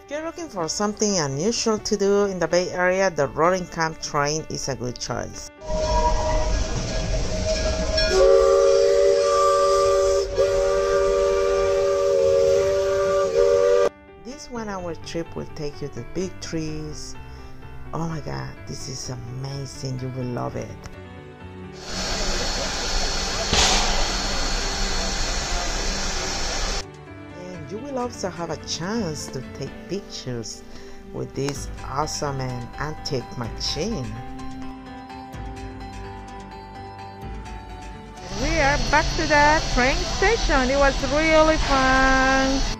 If you're looking for something unusual to do in the Bay Area, the rolling camp train is a good choice. This 1-hour trip will take you to big trees. Oh my god, this is amazing. You will love it. And you will also have a chance to take pictures with this awesome and antique machine. We are back to the train station. It was really fun.